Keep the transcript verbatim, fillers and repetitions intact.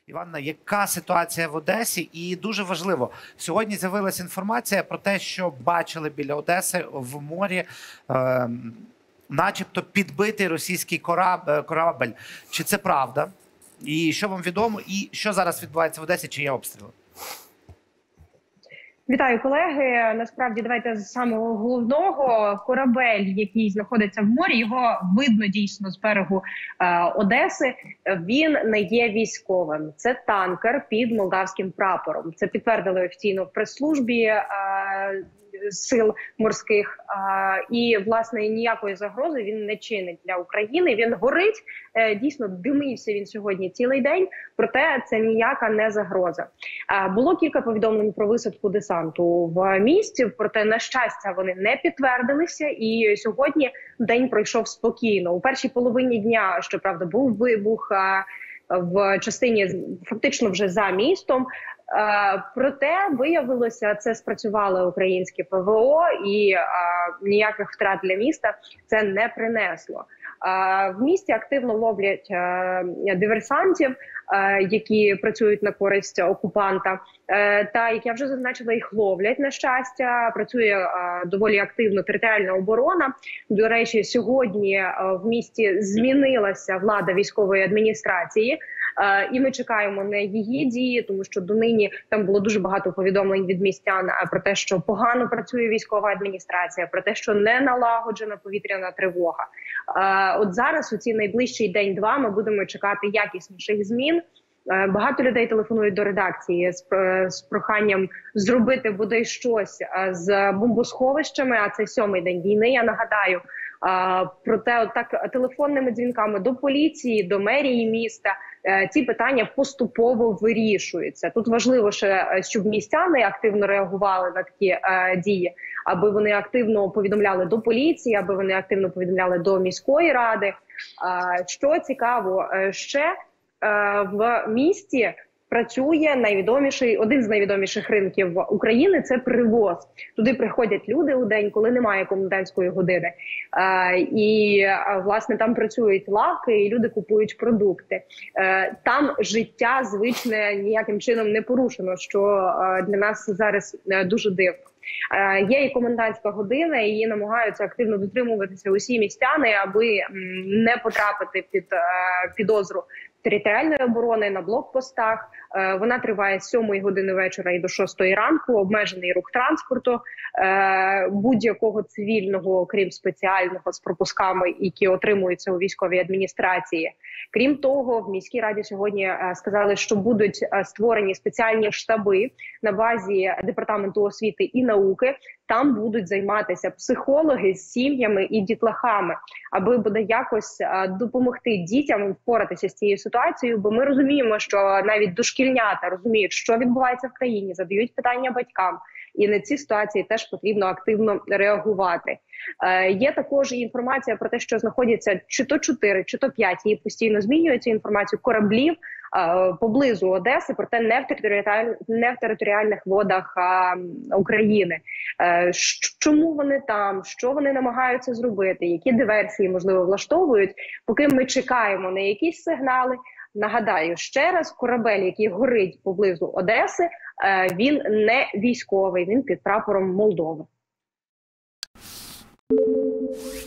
Іванна, яка ситуація в Одесі? І дуже важливо, сьогодні з'явилася інформація про те, що бачили біля Одеси в морі е, начебто підбитий російський корабель, корабель. Чи це правда? І що вам відомо? І що зараз відбувається в Одесі? Чи є обстріли? Вітаю, колеги. Насправді, давайте з самого головного. Корабель, який знаходиться в морі, його видно дійсно з берегу е, Одеси. Він не є військовим. Це танкер під молдавським прапором. Це підтвердили офіційно в прес-службі е, сил морських. Е, і, власне, ніякої загрози він не чинить для України. Він горить. Е, дійсно, димився він сьогодні цілий день. Проте це ніяка не загроза. Е, було кілька повідомлень про висадку десанту в місті, проте, на щастя, вони не підтвердилися. І сьогодні день пройшов спокійно. У першій половині дня, щоправда, був вибух е, в частині фактично вже за містом. Uh, проте виявилося, це спрацювало українське ПВО і uh, ніяких втрат для міста це не принесло. Uh, в місті активно ловлять uh, диверсантів, uh, які працюють на користь окупанта. Uh, та, як я вже зазначила, їх ловлять, на щастя. Працює uh, доволі активно територіальна оборона. До речі, сьогодні uh, в місті змінилася влада військової адміністрації. Uh, і ми чекаємо на її дії, тому що донині там було дуже багато повідомлень від містян про те, що погано працює військова адміністрація, про те, що не налагоджена повітряна тривога. Uh, от зараз, у ці найближчий день-два, ми будемо чекати якісніших змін. Uh, багато людей телефонують до редакції з, з проханням зробити бодай щось з бомбосховищами, а це сьомий день війни, я нагадаю. Uh, проте, отак, телефонними дзвінками до поліції, до мерії міста, uh, ці питання поступово вирішуються. Тут важливо ще, щоб містяни активно реагували на такі uh, дії, аби вони активно повідомляли до поліції, аби вони активно повідомляли до міської ради. Uh, що цікаво, uh, ще uh, в місті працює найвідоміший, один з найвідоміших ринків України – це Привоз. Туди приходять люди у день, коли немає комендантської години. Е, і, власне, там працюють лавки, і люди купують продукти. Е, там життя звичне ніяким чином не порушено, що е, для нас зараз е, дуже дивно. Е, є і комендантська година, і її намагаються активно дотримуватися усі містяни, аби м, не потрапити під е, підозру територіальної оборони на блокпостах. Е, вона триває з сьомої години вечора і до шостої ранку, обмежений рух транспорту, е, будь-якого цивільного, крім спеціального, з пропусками, які отримуються у військовій адміністрації. Крім того, в міській раді сьогодні е, сказали, що будуть е, створені спеціальні штаби на базі Департаменту освіти і науки. Там будуть займатися психологи з сім'ями і дітлахами, аби буде якось а, допомогти дітям впоратися з цією ситуацією, бо ми розуміємо, що навіть дошкільнята розуміють, що відбувається в країні, задають питання батькам, і на ці ситуації теж потрібно активно реагувати. Е, є також інформація про те, що знаходяться чи то чотири, чи то п'ять, її постійно змінюється інформацію, кораблів е, поблизу Одеси, проте не в, територіаль... не в територіальних водах а, України. Е, чому вони там, що вони намагаються зробити, які диверсії, можливо, влаштовують, поки ми чекаємо на якісь сигнали. Нагадаю ще раз, корабель, який горить поблизу Одеси, він не військовий, він під прапором Молдови.